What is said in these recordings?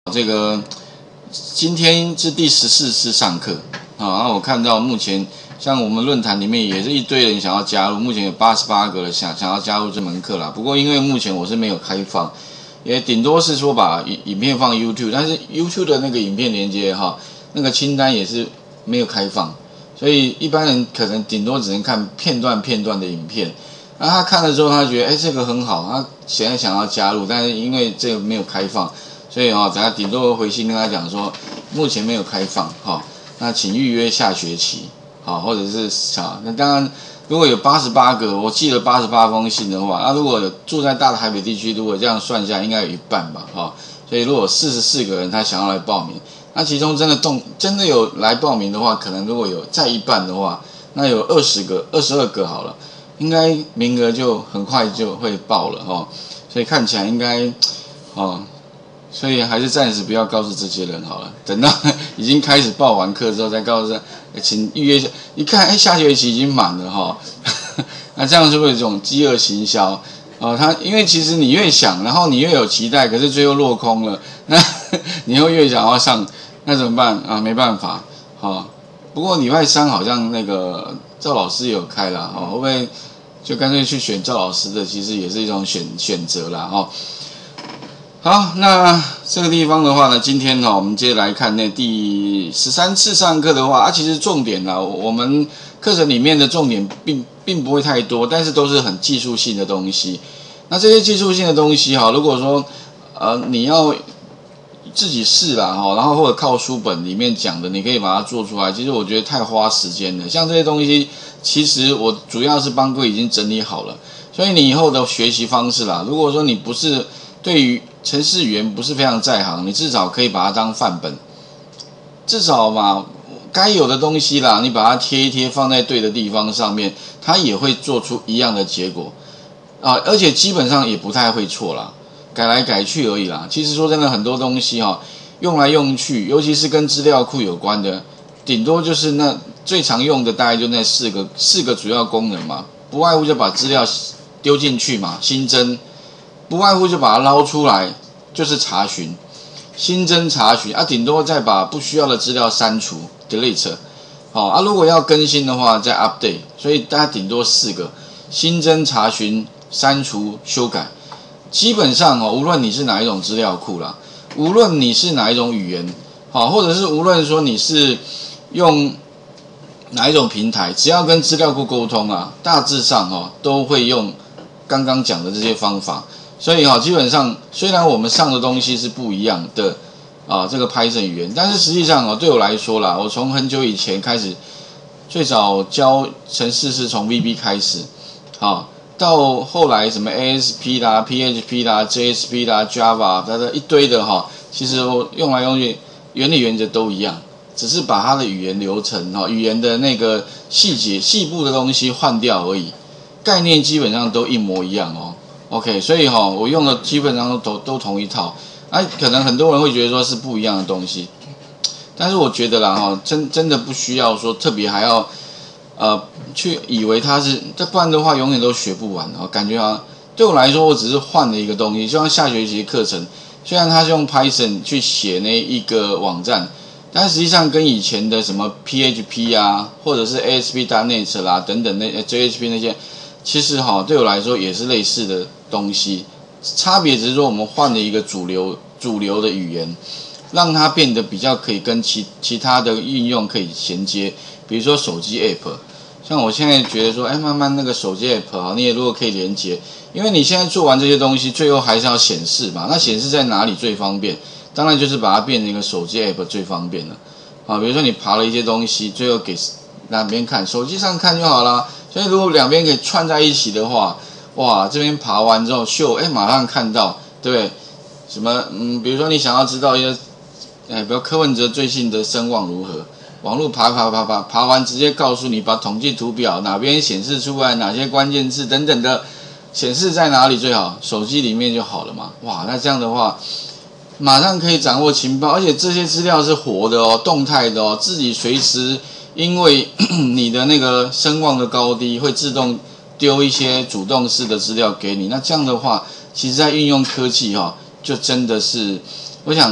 这个今天是第14次上课啊，然后我看到目前像我们论坛里面也是一堆人想要加入，目前有88个人想要加入这门课啦。不过因为目前我是没有开放，也顶多是说把影片放 YouTube， 但是 YouTube 的那个影片连接那个清单也是没有开放，所以一般人可能顶多只能看片段的影片。那他看了之后，他觉得这个很好，他现在想要加入，但是因为这个没有开放，所以等下顶多回信跟他讲说，目前没有开放那请预约下学期或者是那当然如果有88个，我寄了88封信的话，那如果有住在大台北地区，如果这样算下来，应该有一半吧所以如果44个人他想要来报名，那其中真的有来报名的话，可能如果有再一半的话，那有22个好了。应该名额就很快就会爆了所以看起来应该所以还是暂时不要告诉这些人好了，等到已经开始报完课之后再告诉请预约一下。一看下学期已经满了那这样是不是有一种饥饿行销因为其实你越想，然后你越有期待，可是最后落空了，那你会越想要上，那怎么办没办法不过礼拜3好像那个赵老师也有开啦会不会就干脆去选赵老师的，其实也是一种选择啦好，那这个地方的话呢，今天我们接着来看那第13次上课的话其实重点啦，我们课程里面的重点并不会太多，但是都是很技术性的东西。那这些技术性的东西如果说你要自己试啦然后或者靠书本里面讲的，你可以把它做出来。其实我觉得太花时间了。像这些东西，其实我主要是帮各位已经整理好了。所以你以后的学习方式啦，如果说你不是对于程式语言不是非常在行，你至少可以把它当范本，至少嘛，该有的东西啦，你把它贴一贴，放在对的地方上面，它也会做出一样的结果而且基本上也不太会错啦。改来改去而已啦。其实说真的，很多东西用来用去，尤其是跟资料库有关的，顶多就是那最常用的大概就那四个主要功能嘛，不外乎就把资料丢进去嘛，新增，不外乎就把它捞出来，就是查询，新增查询顶多再把不需要的资料删除 delete 如果要更新的话再 update， 所以大家顶多4个，新增、查询、删除、修改。基本上无论你是哪一种资料库啦，无论你是哪一种语言或者是无论说你是用哪一种平台，只要跟资料库沟通大致上都会用刚刚讲的这些方法。所以基本上虽然我们上的东西是不一样的这个 Python 语言，但是实际上对我来说啦，我从很久以前开始，最早教程式是从 VB 开始到后来什么 ASP 啦、PHP 啦、JSP 啦、Java 一堆的其实我用来用去原理原则都一样，只是把它的语言流程语言的那个细部的东西换掉而已，概念基本上都一模一样OK， 所以我用的基本上都同一套可能很多人会觉得说是不一样的东西，但是我觉得啦真的不需要说特别还要去以为它是，这不然的话永远都学不完感觉对我来说，我只是换了一个东西，就像下学期的课程，虽然它是用 Python 去写那一个网站，但实际上跟以前的什么 PHP 或者是 ASP.NET 啦等等那 JSP 那些，其实对我来说也是类似的东西，差别只是说我们换了一个主流的语言，让它变得比较可以跟其他的应用可以衔接，比如说手机 App。像我现在觉得说慢慢那个手机 App 你也如果可以连接，因为你现在做完这些东西，最后还是要显示嘛，那显示在哪里最方便？当然就是把它变成一个手机 App 最方便了比如说你爬了一些东西，最后给两边看，手机上看就好啦。所以如果两边可以串在一起的话，哇，这边爬完之后秀马上看到，对不对？什么比如说你想要知道一些比如柯文哲最近的声望如何，网络爬完直接告诉你，把统计图表哪边显示出来，哪些关键字等等的显示在哪里最好，手机里面就好了嘛。哇，那这样的话马上可以掌握情报，而且这些资料是活的动态的自己随时因为你的那个声望的高低会自动丢一些主动式的资料给你。那这样的话，其实在运用科技就真的是，我想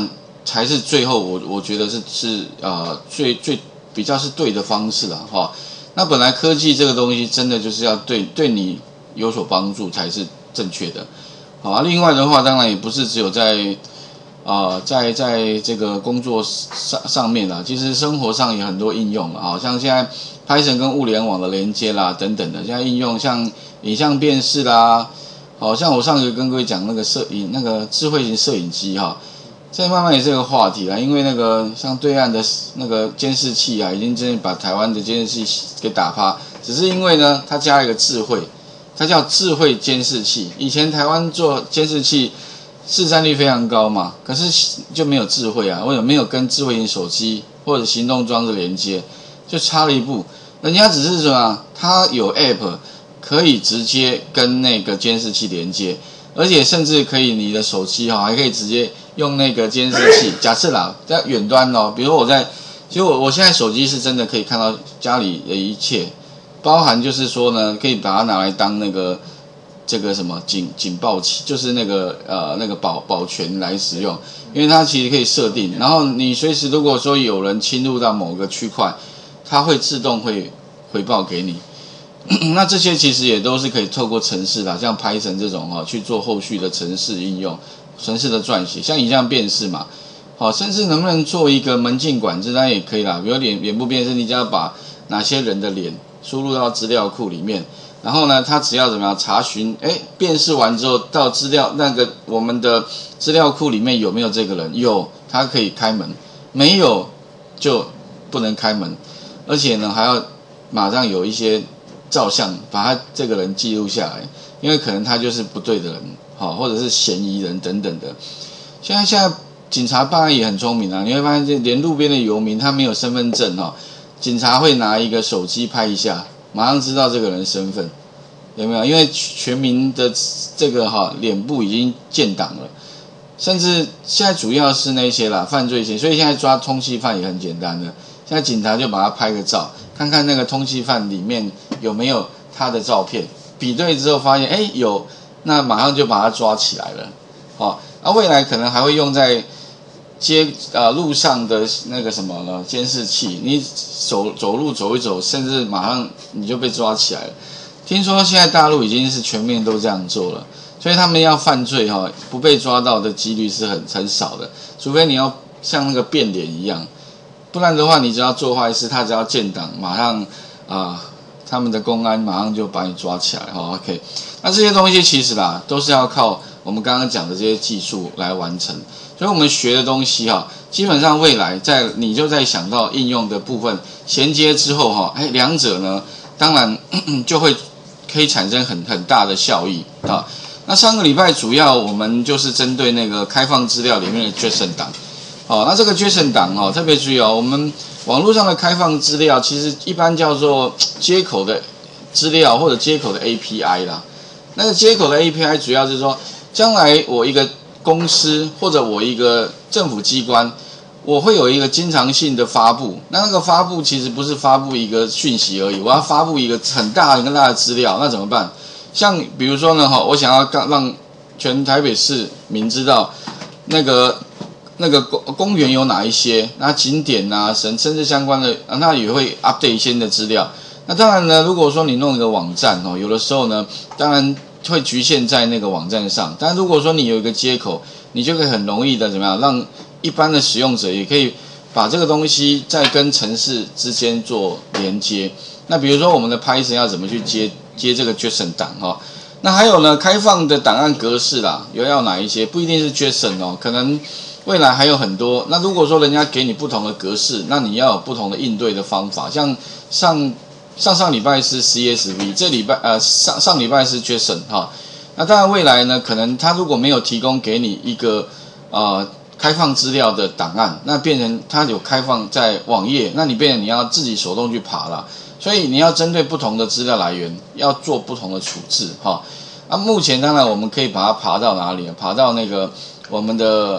才是最后我觉得是最比较是对的方式啦哈。那本来科技这个东西真的就是要对你有所帮助才是正确的，好啊。另外的话，当然也不是只有在这个工作上面啦，其实生活上也很多应用啊，像现在 Python 跟物联网的连接啦等等的，现在应用像影像辨识啦，好像我上个跟各位讲那个智慧型摄影机哈。现在慢慢也是个话题啦，因为那个像对岸的那个监视器啊，已经真的把台湾的监视器给打趴。只是因为呢，它加了一个智慧，它叫智慧监视器。以前台湾做监视器市占率非常高嘛，可是就没有智慧啊，为什么没有跟智慧型手机或者行动装置连接，就差了一步。人家只是什么，它有 App 可以直接跟那个监视器连接。而且甚至可以，你的手机还可以直接用那个监视器。假设啦，在远端比如说其实我现在手机是真的可以看到家里的一切，包含就是说呢，可以把它拿来当这个什么警报器，就是那个保全来使用，因为它其实可以设定，然后你随时如果说有人侵入到某个区块，它会自动会回报给你。那这些其实也都是可以透过程式啦，像 Python 这种去做后续的程式应用、程式的撰写，像影像辨识嘛，甚至能不能做一个门禁管制，当然也可以啦。比如脸部辨识，你只要把哪些人的脸输入到资料库里面，然后呢，它只要怎么样查询，辨识完之后到资料我们的资料库里面有没有这个人？有，它可以开门；没有就不能开门，而且呢还要马上有一些照相把他这个人记录下来，因为可能他就是不对的人，或者是嫌疑人等等的。现在警察办案也很聪明啊，你会发现连路边的游民他没有身份证警察会拿一个手机拍一下，马上知道这个人身份，有没有？因为全民的这个脸部已经建档了，甚至现在主要是那些犯罪嫌疑，所以现在抓通缉犯也很简单的，现在警察就把他拍个照，看看那个通缉犯里面有没有他的照片，比对之后发现有，那马上就把他抓起来了。未来可能还会用在路上的那个什么呢？监视器，你走路走一走，甚至马上你就被抓起来了。听说现在大陆已经是全面都这样做了，所以他们要犯罪不被抓到的几率是很少的，除非你要像那个变脸一样。不然的话，你只要做坏事，他只要建档，马上他们的公安马上就把你抓起来。OK， 那这些东西其实都是要靠我们刚刚讲的这些技术来完成。所以我们学的东西基本上未来你就在想到应用的部分衔接之后两者呢，当然就会可以产生很大的效益啊。那上个礼拜主要我们就是针对那个开放资料里面的 JSON 档。那这个 JSON 档特别注意我们网络上的开放资料其实一般叫做接口的资料或者接口的 API 啦。那个接口的 API 主要是说，将来我一个公司或者我一个政府机关，我会有一个经常性的发布。那个发布其实不是发布一个讯息而已，我要发布一个很大的资料，那怎么办？像比如说呢，我想要让全台北市民知道那个公园有哪一些，那景点甚至相关的，那也会 update 一些的资料。那当然呢，如果说你弄一个网站有的时候呢，当然会局限在那个网站上。但如果说你有一个接口，你就可以很容易的怎么样，让一般的使用者也可以把这个东西再跟程式之间做连接。那比如说我们的 Python 要怎么去接这个 JSON 档那还有呢，开放的档案格式啦，要哪一些？不一定是 JSON 可能未来还有很多。那如果说人家给你不同的格式，那你要有不同的应对的方法。像上礼拜是 CSV， 这礼拜上礼拜是 JSON 那当然未来呢，可能他如果没有提供给你一个开放资料的档案，那变成它有开放在网页，那你变成你要自己手动去爬啦。所以你要针对不同的资料来源，要做不同的处置目前当然我们可以把它爬到哪里？爬到那个我们的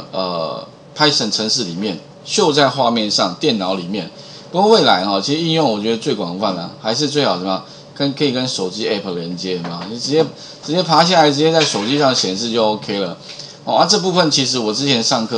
Python 程式里面，秀在画面上，电脑里面。不过未来其实应用我觉得最广泛还是最好什么？可以跟手机 App 连接嘛？你直接爬下来，直接在手机上显示就 OK 了。这部分其实我之前上课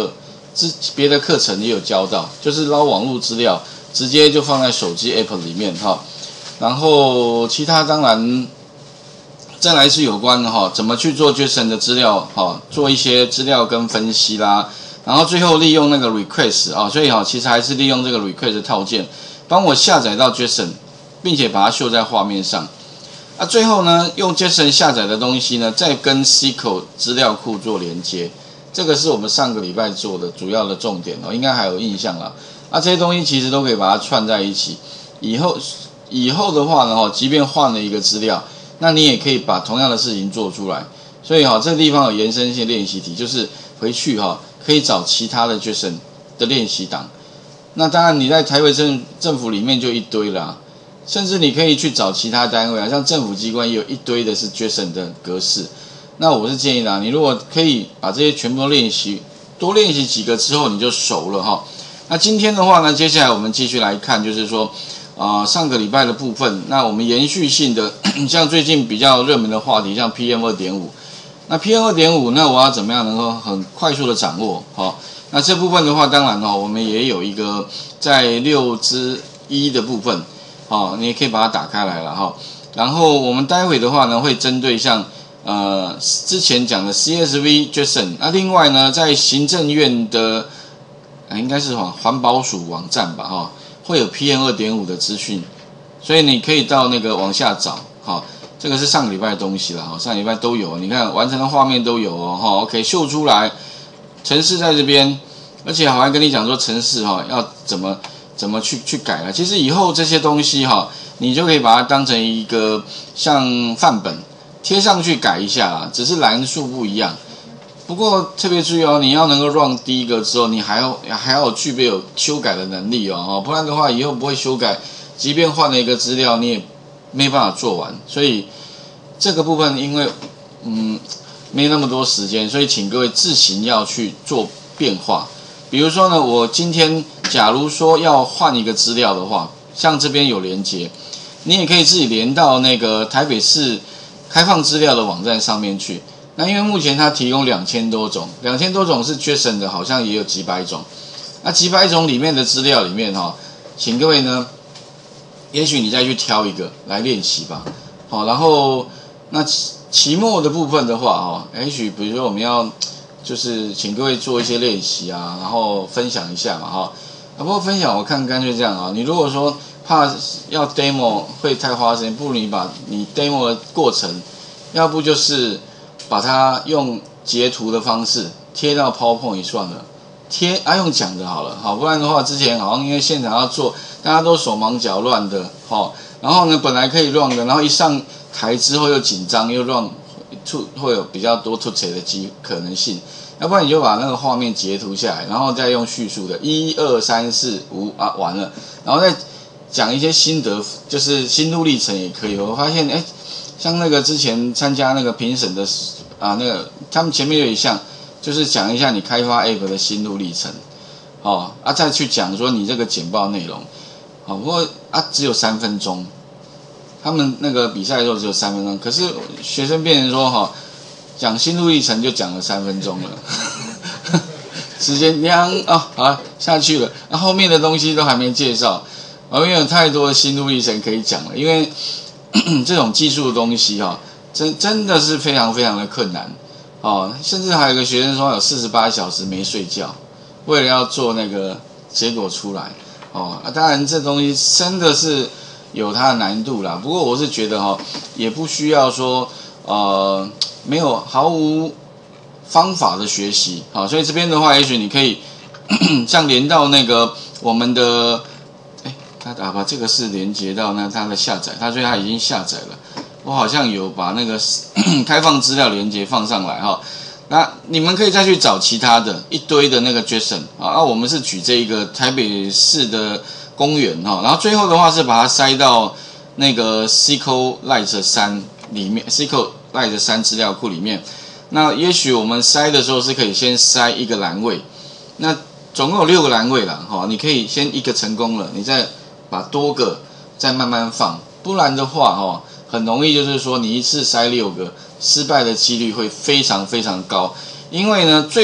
别的课程也有教到，就是捞网络资料，直接就放在手机 App 里面哈。然后其他当然再来是有关的哈，怎么去做 JSON 的资料哈，做一些资料跟分析啦。然后最后利用那个 request 啊，所以其实还是利用这个 request 套件，帮我下载到 JSON， 并且把它秀在画面上。最后呢，用 JSON 下载的东西呢，再跟 SQL 资料库做连接，这个是我们上个礼拜做的主要的重点应该还有印象啦。这些东西其实都可以把它串在一起。以后的话呢，即便换了一个资料，那你也可以把同样的事情做出来。所以这个地方有延伸性练习题，就是回去可以找其他的 JSON 的练习档。那当然你在台北政府里面就一堆啦，甚至你可以去找其他单位像政府机关也有一堆的是 JSON 的格式。那我是建议你如果可以把这些全部都练习，多练习几个之后你就熟了那今天的话呢，接下来我们继续来看，就是说上个礼拜的部分，那我们延续性的像最近比较热门的话题，像 PM2.5。那 PM2.5 那我要怎么样能够很快速的掌握那这部分的话，当然我们也有一个在6之1的部分你也可以把它打开来了然后我们待会的话呢，会针对像之前讲的 CSV JSON， 另外呢，在行政院的应该是环保署网站吧会有 PM2.5 的资讯，所以你可以到那个往下找这个是上个礼拜的东西啦上个礼拜都有，你看完成的画面都有OK 秀出来，程式在这边，而且还跟你讲说程式要怎么去改了。其实以后这些东西你就可以把它当成一个像范本贴上去改一下啦，只是栏数不一样。不过特别注意你要能够 run 第一个之后，你还要具备有修改的能力不然的话以后不会修改，即便换了一个资料你也没办法做完。所以这个部分因为没那么多时间，所以请各位自行要去做变化。比如说呢，我今天假如说要换一个资料的话，像这边有连结，你也可以自己连到那个台北市开放资料的网站上面去。那因为目前它提供2000多种是 JSON 的，好像也有几百种。那几百种里面的资料里面请各位呢，也许你再去挑一个来练习吧。然后那期末的部分的话也许比如说我们要就是请各位做一些练习然后分享一下嘛不过分享我看干脆这样你如果说怕要 demo 会太花时间，不如你把你 demo 的过程，要不就是把它用截图的方式贴到 PowerPoint 算了，用讲的好了不然的话之前好像因为现场要做，大家都手忙脚乱的然后呢本来可以 run 的，然后一上台之后又紧张又 run， 会有比较多突切的可能性。要不然你就把那个画面截图下来，然后再用叙述的1、2、3、4、5完了，然后再讲一些心得，就是心路历程也可以。我发现像那个之前参加那个评审的那个他们前面有一项就是讲一下你开发 App 的心路历程再去讲说你这个简报内容不过只有3分钟，他们那个比赛的时候只有3分钟，可是学生变成说讲心路历程就讲了3分钟了时间好下去了，后面的东西都还没介绍因为有太多的心路历程可以讲了。因为这种技术的东西真的是非常非常的困难甚至还有一个学生说有48小时没睡觉，为了要做那个结果出来当然这东西真的是有它的难度啦。不过我是觉得也不需要说没有毫无方法的学习所以这边的话也许你可以像连到那个我们的他把这个是连接到它的下载，所以它已经下载了。我好像有把那个开放资料连接放上来那你们可以再去找其他的一堆的那个 JSON 我们是举这一个台北市的公园然后最后的话是把它塞到那个 SQLite 3里面 SQLite 3资料库里面。那也许我们塞的时候是可以先塞一个栏位，那总共有6个栏位啦你可以先一个成功了，你再把多个再慢慢放，不然的话很容易就是说你一次塞6个，失败的几率会非常非常高。因为呢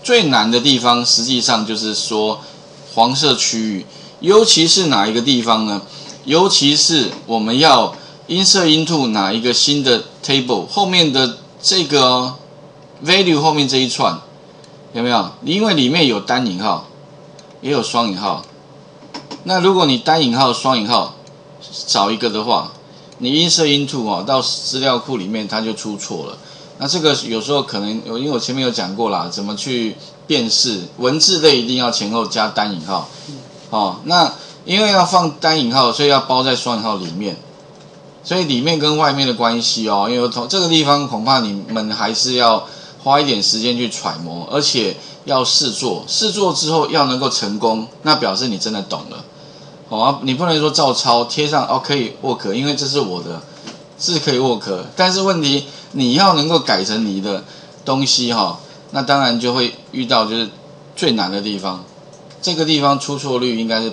最难的地方实际上就是说黄色区域，尤其是哪一个地方呢？尤其是我们要 insert into 哪一个新的 table 后面的这个value 后面这一串有没有？因为里面有单引号，也有双引号。那如果你单引号、双引号少一个的话，你 insert into 到资料库里面它就出错了。那这个有时候可能因为我前面有讲过啦，怎么去辨识文字类一定要前后加单引号。那因为要放单引号，所以要包在双引号里面。所以里面跟外面的关系因为这个地方恐怕你们还是要花一点时间去揣摩，而且要试做，试做之后要能够成功，那表示你真的懂了。你不能说照抄贴上可以 work， 因为这是我的，是可以 work， 但是问题你要能够改成你的东西那当然就会遇到就是最难的地方，这个地方出错率应该是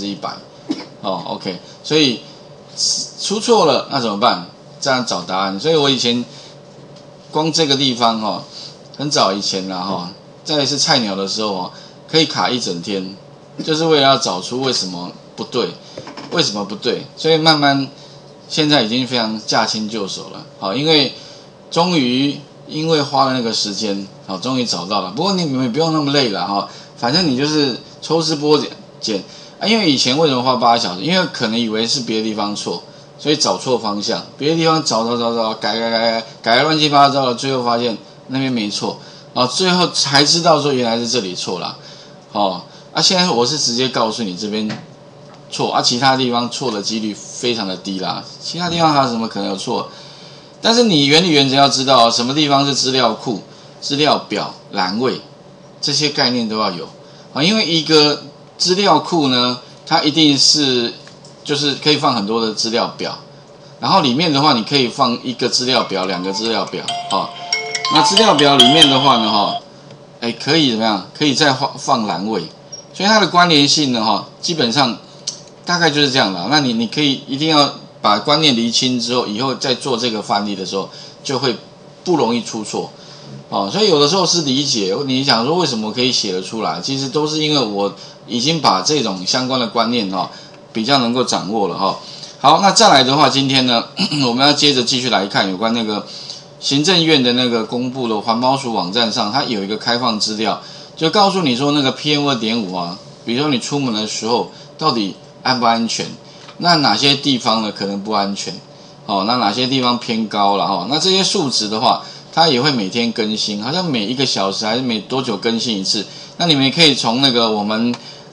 100%。OK， 所以出错了那怎么办？这样找答案。所以我以前光这个地方很早以前啦在是菜鸟的时候可以卡一整天，就是为了要找出为什么不对，为什么不对。所以慢慢现在已经非常驾轻就熟了。因为终于因为花了那个时间终于找到了。不过你们不用那么累了反正你就是抽丝剥茧。因为以前为什么花8小时？因为可能以为是别的地方错，所以找错方向，别的地方找，改乱七八糟了，最后发现那边没错，最后才知道说原来是这里错了。现在我是直接告诉你这边错，其他地方错的几率非常的低啦，其他地方还有什么可能有错？但是你原理原则要知道什么地方是资料库、资料表、栏位，这些概念都要有因为一个资料库呢，它一定是就是可以放很多的资料表，然后里面的话你可以放一个资料表、2个资料表那资料表里面的话呢可以怎么样？可以再放栏位，所以它的关联性呢基本上大概就是这样的。那你可以一定要把观念厘清之后，以后再做这个范例的时候就会不容易出错。所以有的时候是理解，你想说为什么可以写得出来，其实都是因为我已经把这种相关的观念比较能够掌握了好，那再来的话，今天呢我们要接着继续来看有关那个行政院的那个公布的环保署网站上，它有一个开放资料，就告诉你说那个 PM2.5比如说你出门的时候到底安不安全，那哪些地方呢可能不安全那哪些地方偏高了那这些数值的话它也会每天更新，好像每1个小时还是每多久更新一次。那你们也可以从那个我们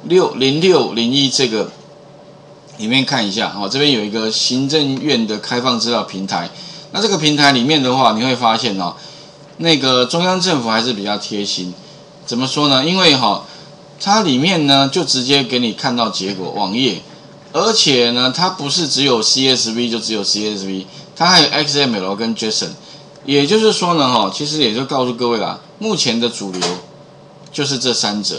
0601这个里面看一下这边有一个行政院的开放资料平台。那这个平台里面的话，你会发现那个中央政府还是比较贴心。怎么说呢？因为它里面呢就直接给你看到结果网页，而且呢它不是只有 CSV 就只有 CSV， 它还有 XML 跟 JSON。也就是说呢其实也就告诉各位啦，目前的主流就是这3者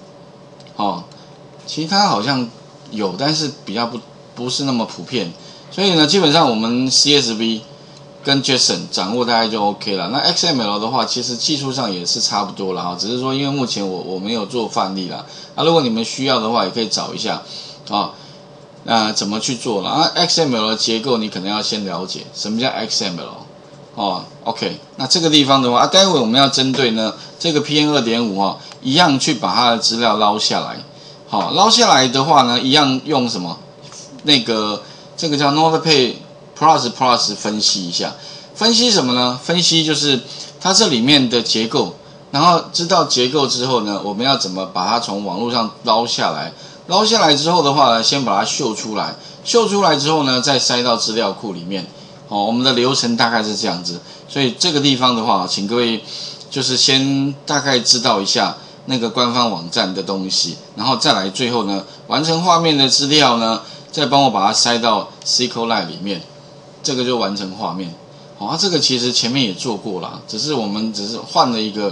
其他好像有，但是比较不是那么普遍。所以呢基本上我们 CSV 跟 JSON 掌握大概就 OK 了。那 XML 的话其实技术上也是差不多啦只是说因为目前我没有做范例啦如果你们需要的话也可以找一下怎么去做了XML 的结构你可能要先了解什么叫 XML OK， 那这个地方的话待会我们要针对呢这个 PM2.5一样去把它的资料捞下来。捞下来的话呢一样用什么这个叫 Notepad Plus 分析一下。分析什么呢？分析就是它这里面的结构，然后知道结构之后呢我们要怎么把它从网络上捞下来。捞下来之后的话呢先把它秀出来，秀出来之后呢再塞到资料库里面。我们的流程大概是这样子。所以这个地方的话请各位就是先大概知道一下那个官方网站的东西，然后再来最后呢完成画面的资料呢再帮我把它塞到 SQLite 里面，这个就完成画面。这个其实前面也做过啦，我们只是换了一个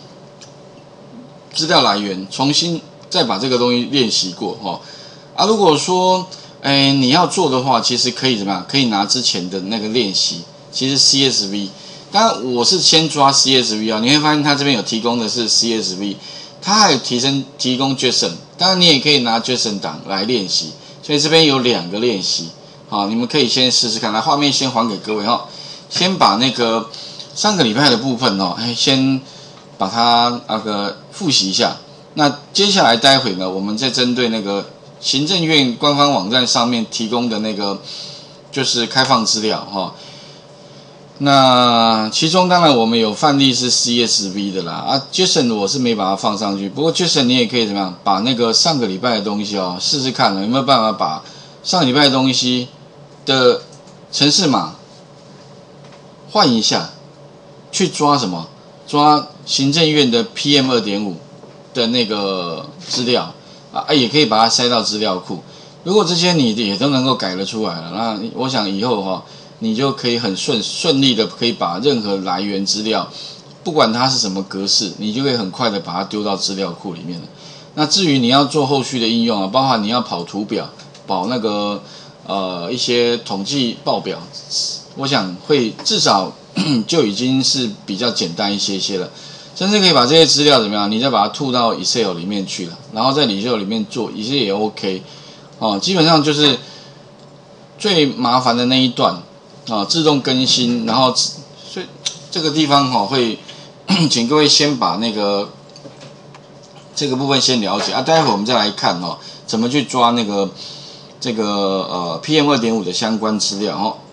资料来源，重新再把这个东西练习过如果说你要做的话，其实可以怎么样？可以拿之前的那个练习，其实当然我是先抓 CSV 啊，你会发现它这边有提供的是 CSV， 它还有提供 JSON， 当然你也可以拿 JSON 档来练习，所以这边有2个练习，好，你们可以先试试看。来，画面先还给各位哈，先把那个上个礼拜的部分哦，先把它复习一下。那接下来待会呢，我们再针对那个行政院官方网站上面提供的那个就是开放资料哈。那其中当然我们有范例是 CSV 的啦，JSON 我是没把它放上去，不过 JSON 你也可以怎么样，把那个上个礼拜的东西哦，试试看有没有办法把上个礼拜的东西的程式码换一下，去抓什么？抓行政院的 PM 2.5 的那个资料也可以把它塞到资料库。如果这些你也都能够改得出来了，那我想以后你就可以很顺利的可以把任何来源资料，不管它是什么格式，你就可以很快的把它丢到资料库里面了。那至于你要做后续的应用包含你要跑图表，跑那个一些统计报表，我想会至少就已经是比较简单一些了。甚至可以把这些资料怎么样，你再把它吐到 Excel 里面去了，然后在 Excel 里面做，也 OK。基本上就是最麻烦的那一段自动更新，然后所以这个地方会请各位先把那个这个部分先了解待会我们再来看怎么去抓那个这个PM 2.5 的相关资料